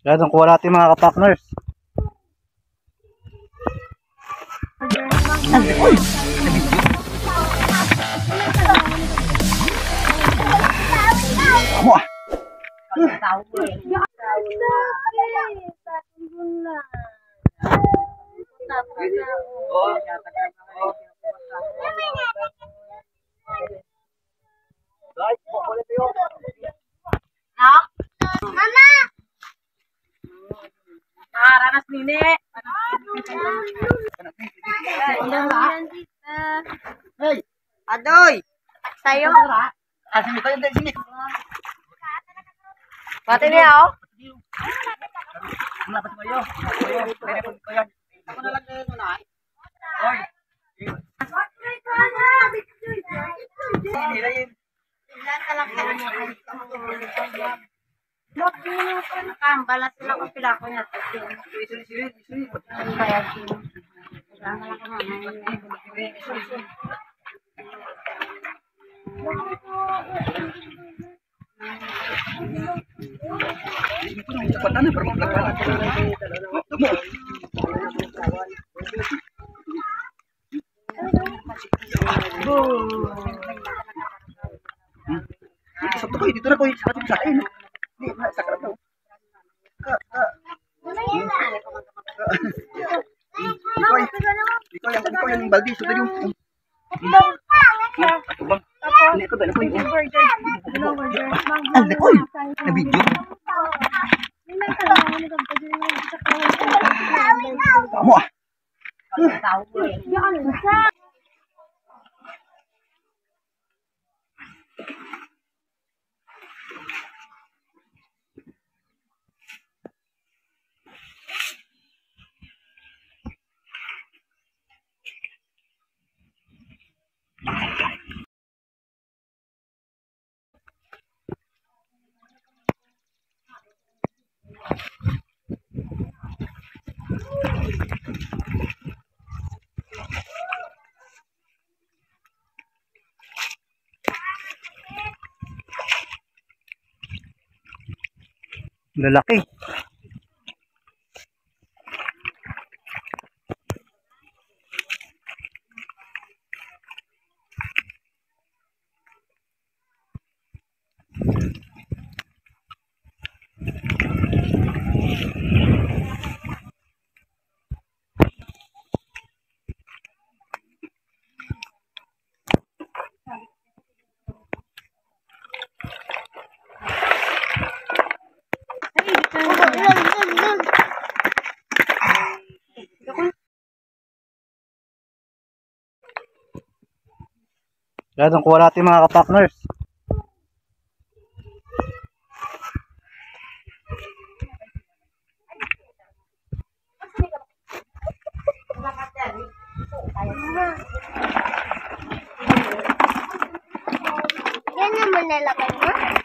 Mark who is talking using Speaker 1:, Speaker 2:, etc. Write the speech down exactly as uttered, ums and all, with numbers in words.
Speaker 1: Lahat ng kuha natin mga kapakners. Uy! Wah!
Speaker 2: Mama! Nakaranas nini.
Speaker 1: Hey!
Speaker 2: Adoy! Sayo?
Speaker 1: Kasi mi tayo sini.
Speaker 2: Pati niya ako?
Speaker 1: Wala pa tayo. Telepon ko yan. Ako na lang ngayon na. Hoy.
Speaker 2: Nakambala sila kung pila ko niya.
Speaker 1: Sabto ko dito na ko sa atin sa akin. Di na sakrat daw. Ka ka. Ikaw, ikaw yang ikaw yang baldi so tadi. Ako bang? Ini ko ba na ko yung. Ano ko? Na video. Kamu ah. Lalaki. Lahat ng kuha natin mga kapakners.
Speaker 2: Yan naman nilagay mo?